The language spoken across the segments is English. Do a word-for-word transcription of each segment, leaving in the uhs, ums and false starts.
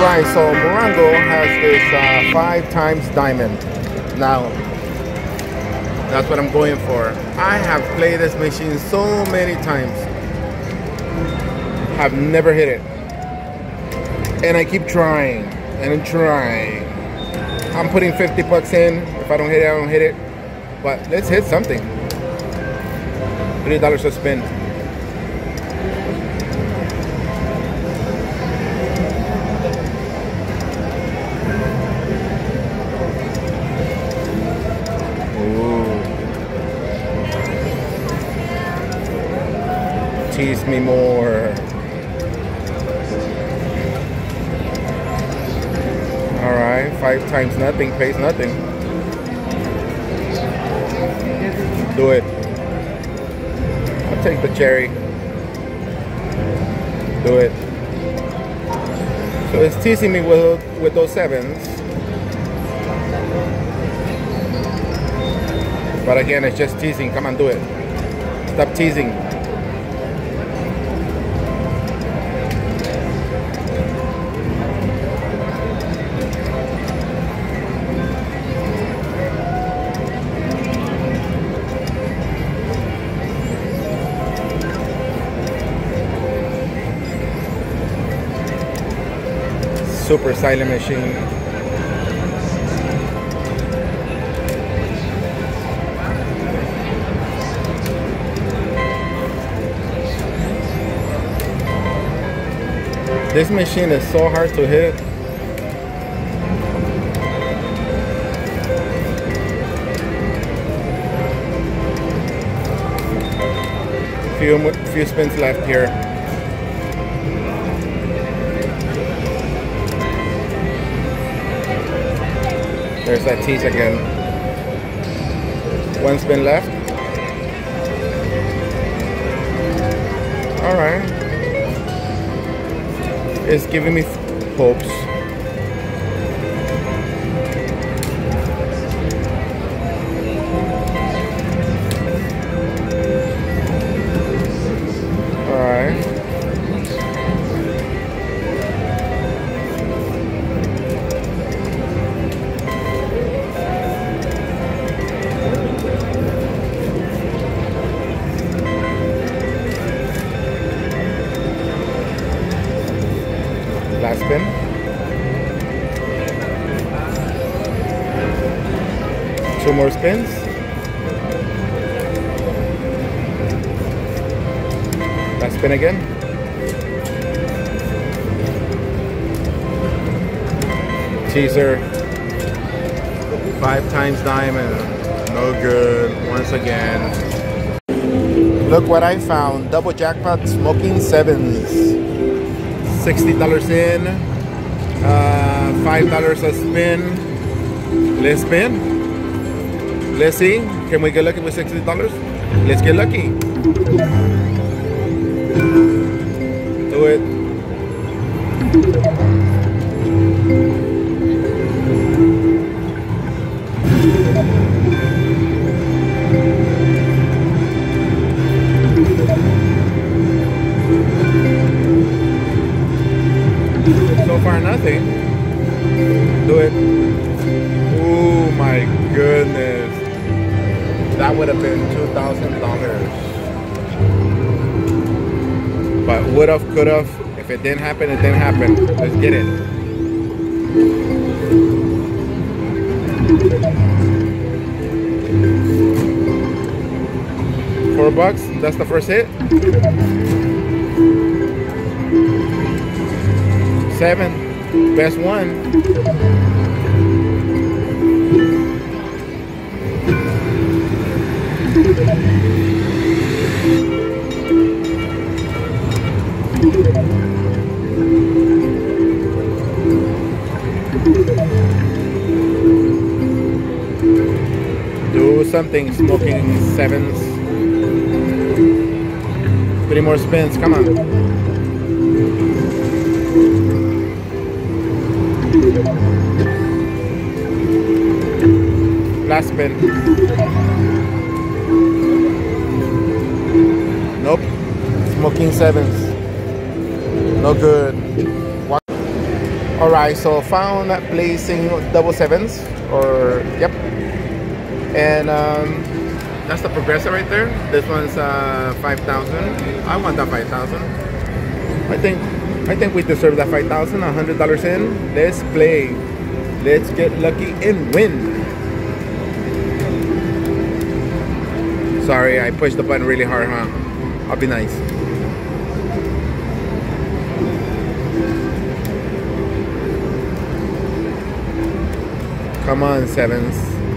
Alright, so Morongo has this uh, five times diamond. Now, that's what I'm going for. I have played this machine so many times. Have never hit it. And I keep trying and trying. I'm putting fifty bucks in. If I don't hit it, I don't hit it. But let's hit something. three dollars a spin. Tease me more. Alright, five times nothing pays nothing. Do it. I'll take the cherry. Do it. So it's teasing me with, with those sevens. But again, it's just teasing. Come on, do it. Stop teasing. Super silent machine. This machine is so hard to hit. Few few spins left here. There's that tease again. One spin left. Alright. It's giving me hopes. Alright. Last spin. Two more spins. Last spin again. Teaser. Five times diamond. No good. Once again. Look what I found. Double jackpot smoking sevens. sixty dollars in, uh, five dollars a spin. Let's spin. Let's see. Can we get lucky with sixty dollars? Let's get lucky. Do it. So far, nothing. Do it. Oh my goodness. That would have been two thousand dollars. But would have, could have. If it didn't happen, it didn't happen. Let's get it. Four bucks. That's the first hit. Seven, best one. Do something, smoking sevens. Three more spins, come on. Last spin. Nope. Smoking sevens. No good. One. All right, so found blazing double sevens, or yep, and um, that's the Progressive right there. This one's uh, five thousand. I want that five thousand. I think I think we deserve that five thousand. A hundred dollars in. Let's play. Let's get lucky and win. Sorry, I pushed the button really hard, huh? I'll be nice. Come on, sevens.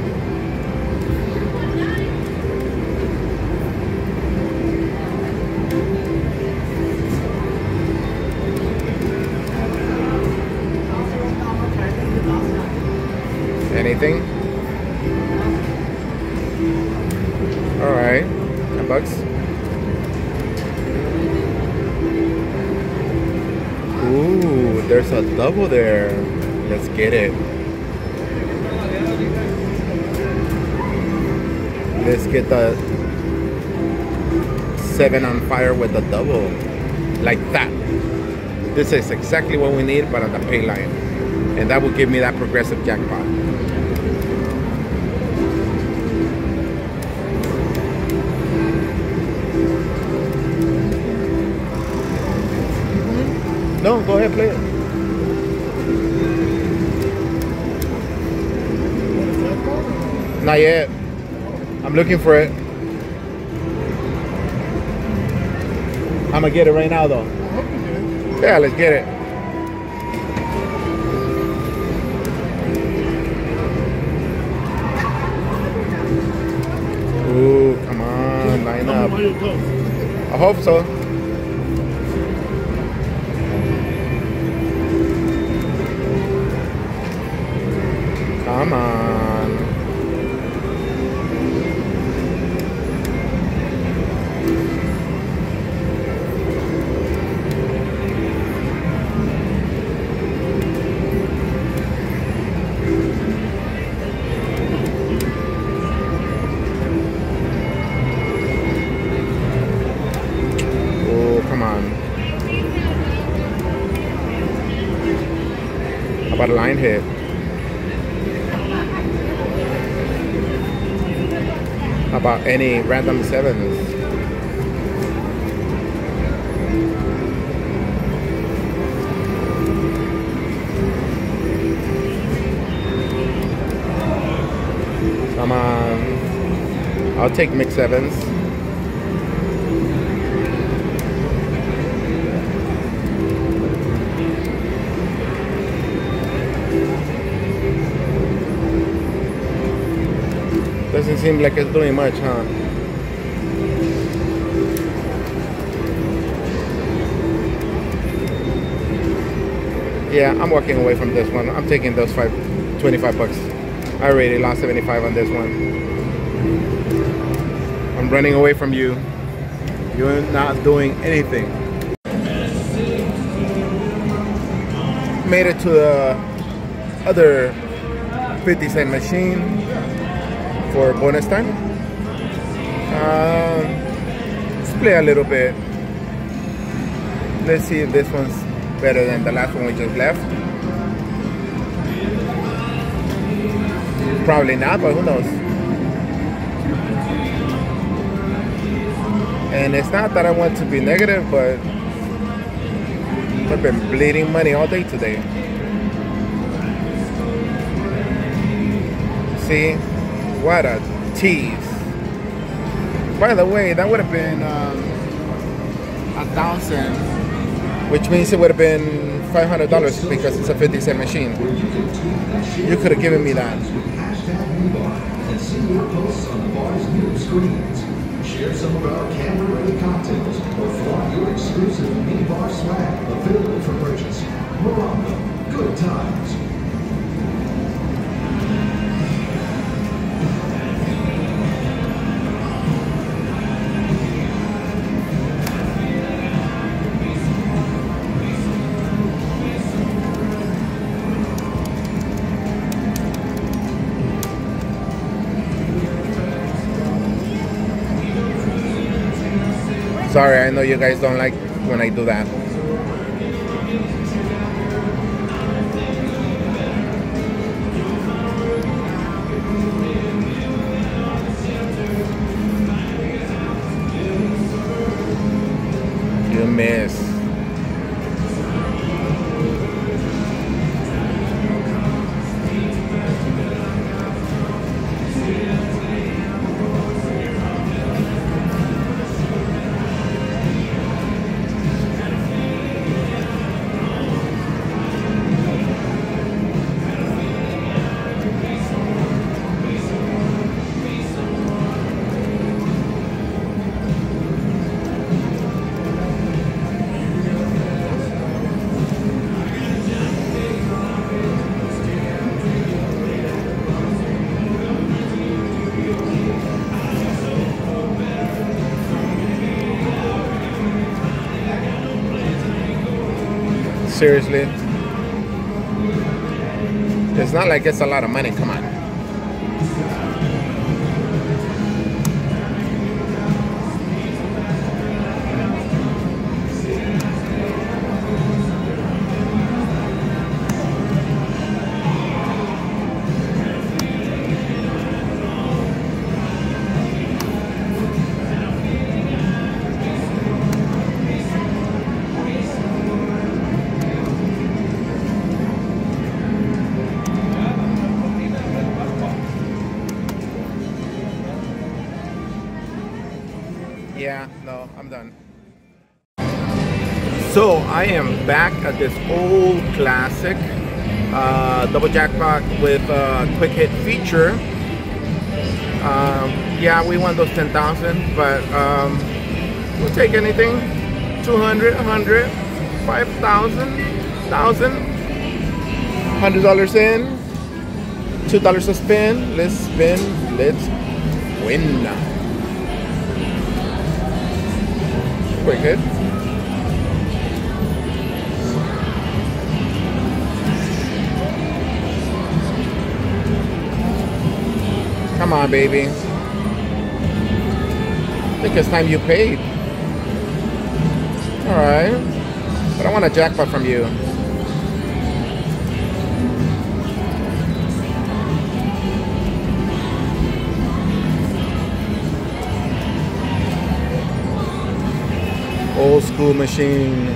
Anything? All right, ten bucks. Ooh, there's a double there. Let's get it. Let's get the seven on fire with the double. Like that. This is exactly what we need, but on the pay line. And that will give me that Progressive jackpot. No, go ahead, play it. Not yet. I'm looking for it. I'm gonna get it right now, though. I hope you do. Yeah, let's get it. Ooh, come on, line up. I hope so. Come on. Oh, come on. How about a line hit? How about any random sevens? Come on. I'll take mixed sevens. Doesn't seem like it's doing much, huh? Yeah, I'm walking away from this one. I'm taking those five, twenty-five bucks. I already lost seventy-five on this one. I'm running away from you. You're not doing anything. Made it to the other fifty cent machine for bonus time. Um, let's play a little bit. Let's see if this one's better than the last one we just left. Probably not, but who knows? And it's not that I want to be negative, but I've been bleeding money all day today. See? What a tease. By the way, that would have been um, a thousand, which means it would have been five hundred dollars because it's a fifty cent machine. You could have given me that. Share some of our camera-ready cocktails or flaunt your exclusive mini bar swag available for purchase. Morongo, good times. Sorry, I know you guys don't like when I do that. miss. Seriously, it's not like it's a lot of money. Come on. Yeah, no, I'm done. So I am back at this old classic uh, double jackpot with a quick hit feature. Um, yeah, we won those ten thousand, but um, we'll take anything. two hundred, one hundred, five thousand, one thousand, one hundred dollars in, two dollars a spin. Let's spin, let's win. Quick hit. Come on, baby. I think it's time you paid. Alright. But I want a jackpot from you. Old school machine.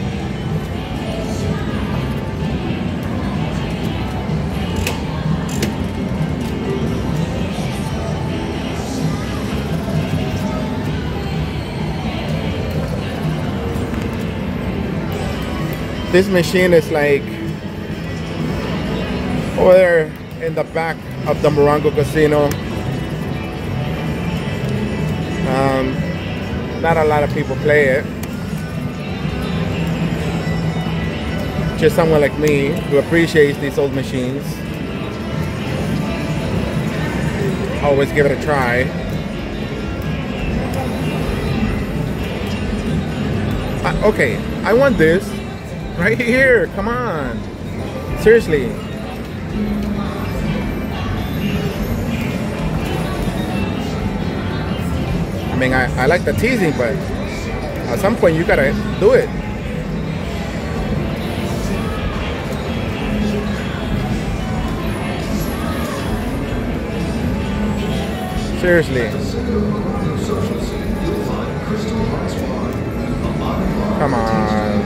This machine is like over there in the back of the Morongo Casino. Um, not a lot of people play it. Just someone like me who appreciates these old machines. Always give it a try. Uh, okay, I want this right here. Come on, seriously. I mean, I, I like the teasing, but at some point you gotta do it. Seriously. Come on.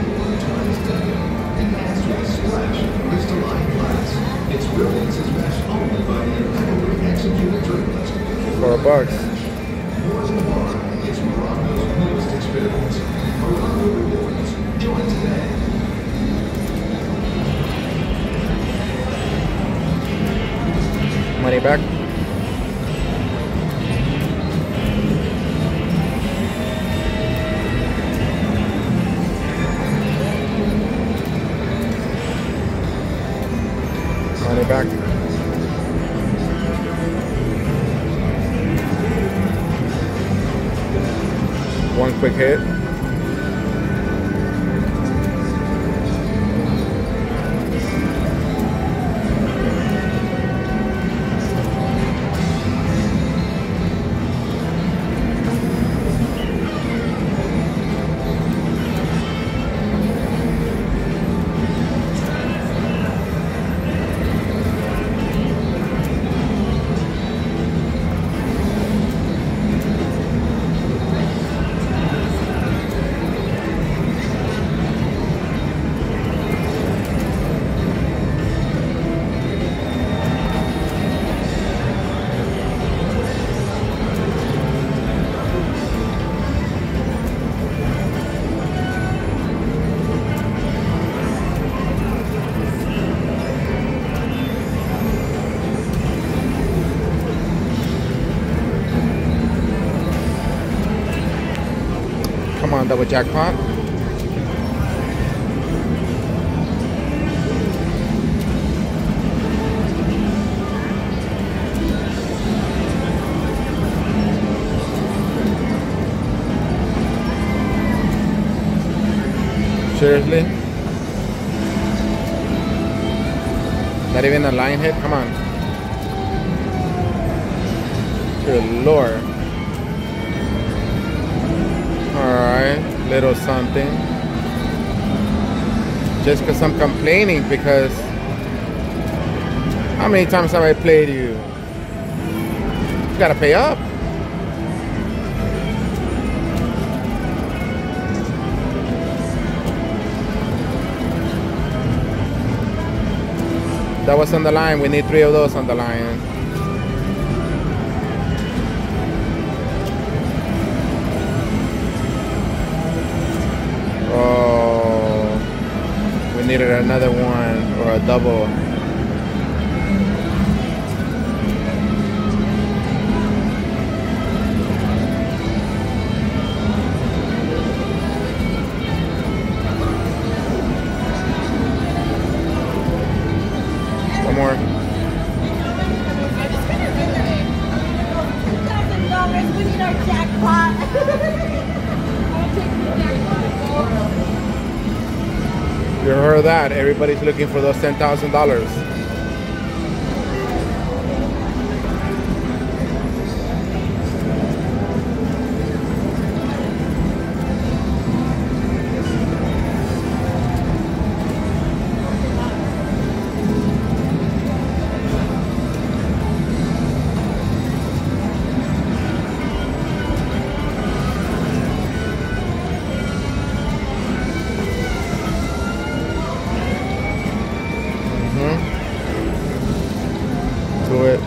Four bucks. Money back. Money back. One quick hit. Come on, double jackpot. Seriously? Not even a line hit? Come on. Good Lord. Alright, little something. Just because I'm complaining, because how many times have I played you? You gotta pay up. That was on the line. We need three of those on the line. Oh, we needed another one or a double. One more. two thousand dollars, we need our jackpot. I'll take the jackpot. You heard that? Everybody's looking for those ten thousand dollars. Do it.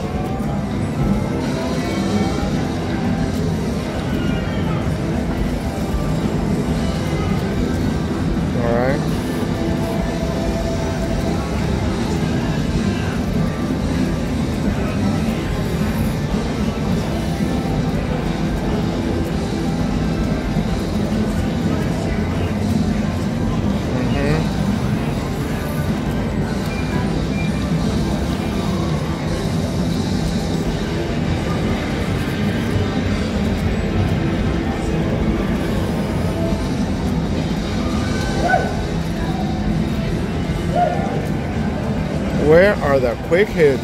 All right. Where are the quick hits?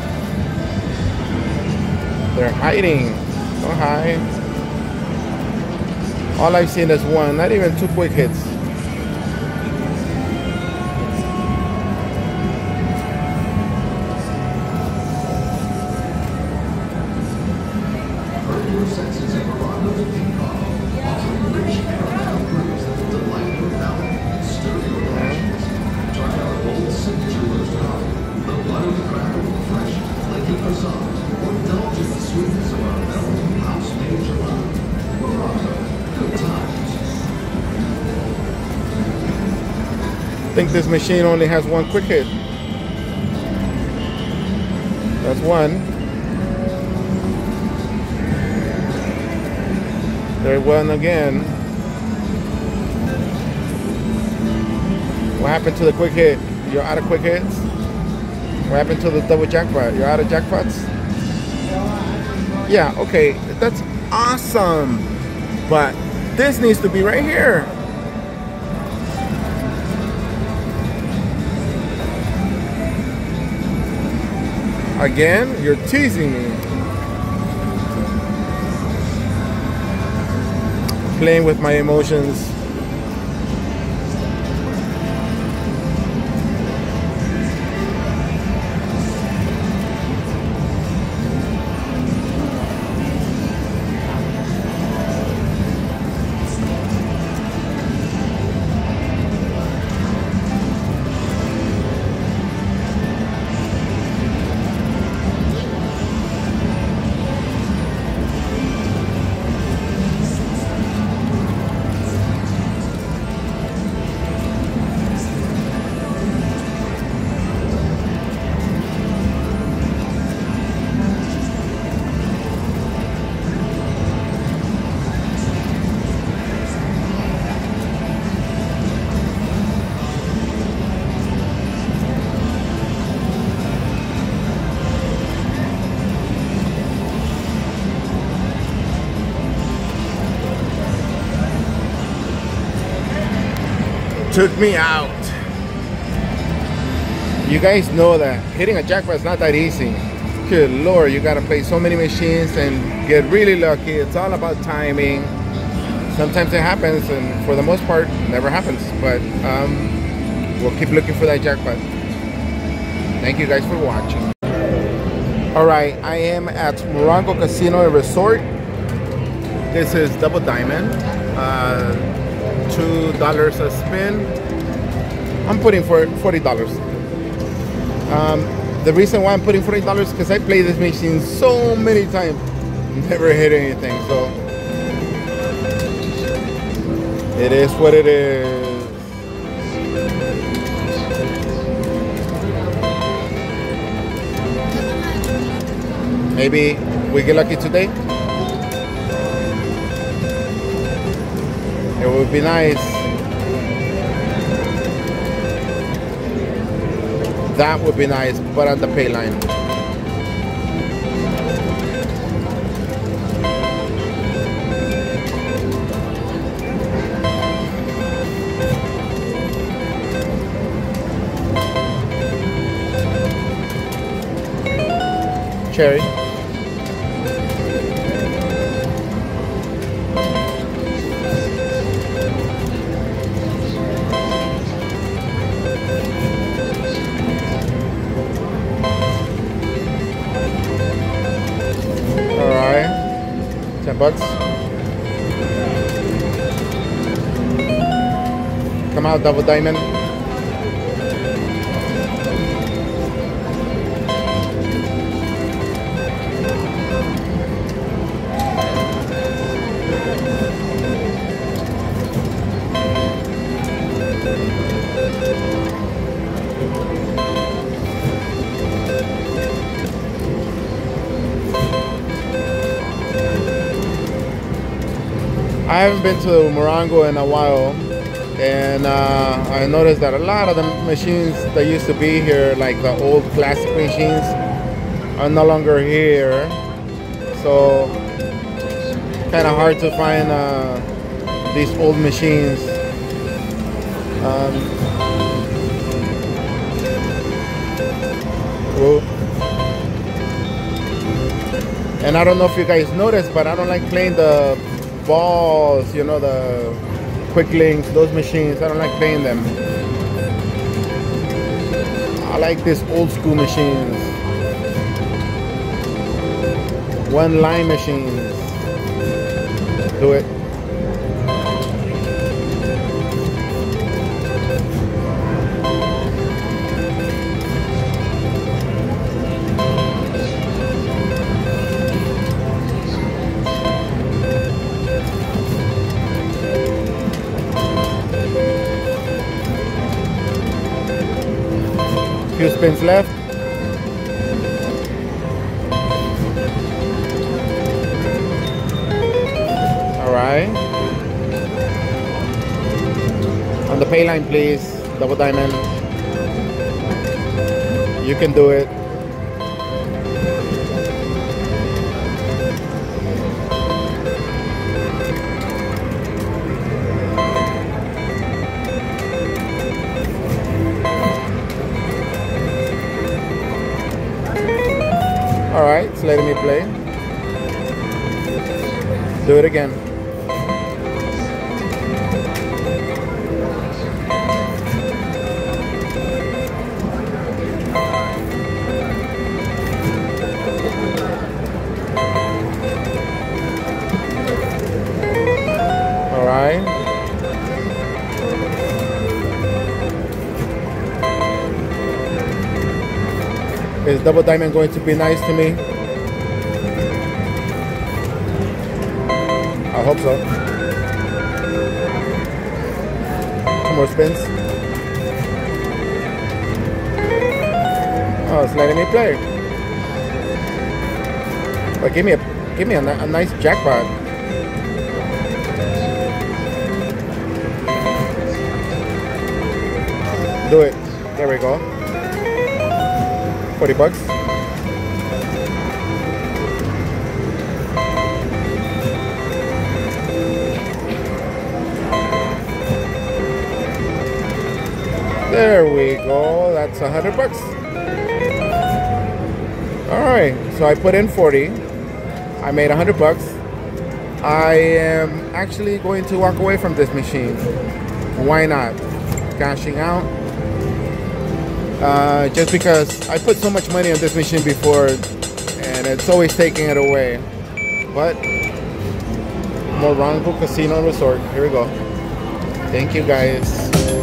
They're hiding. Don't hide. All I've seen is one, not even two quick hits. Hurt your senses at Morongo's Ping Pong, offering rich caramel brews that will delight your palate and stir your passions. Try our bold signature roast coffee, the buttery cracker, fresh, flaky croissant, or indulge in the sweetness of our melting house-made gelato. Morongo, good times. I think this machine only has one quick hit. That's one. There one again. What happened to the quick hit? You're out of quick hits? What happened to the double jackpot? You're out of jackpots? Yeah, okay, that's awesome. But this needs to be right here. Again, you're teasing me. Playing with my emotions. took me out. You guys know that hitting a jackpot is not that easy. Good Lord, you gotta play so many machines and get really lucky. It's all about timing. Sometimes it happens, and for the most part, never happens. But um, we'll keep looking for that jackpot. Thank you guys for watching. All right, I am at Morongo Casino and Resort. This is Double Diamond. Uh, two dollars a spin. I'm putting for forty dollars. Um, the reason why I'm putting forty dollars is because I play this machine so many times, never hit anything. So it is what it is. Maybe we get lucky today. It would be nice. That would be nice, but on the pay line. Cherry. Bucks. Come out, Double Diamond. I haven't been to Morongo in a while, and uh, I noticed that a lot of the machines that used to be here, like the old classic machines, are no longer here. So kind of hard to find uh, these old machines. Um, whoa. And I don't know if you guys noticed, but I don't like playing the balls, you know, the quick links, those machines. I don't like playing them. I like these old school machines, one line machines. Do it. Few spins left. All right. On the pay line, please. Double Diamond. You can do it. All right, it's letting me play. Do it again. All right. Is Double Diamond going to be nice to me? I hope so. Two more spins. Oh, it's letting me play. But give me a give me a, a nice jackpot. Do it. There we go. forty bucks. There we go. That's a hundred bucks. All right. So I put in forty. I made a hundred bucks. I am actually going to walk away from this machine. Why not? Cashing out. Uh, just because I put so much money on this machine before, and it's always taking it away. But Morongo Casino Resort. Here we go. Thank you, guys.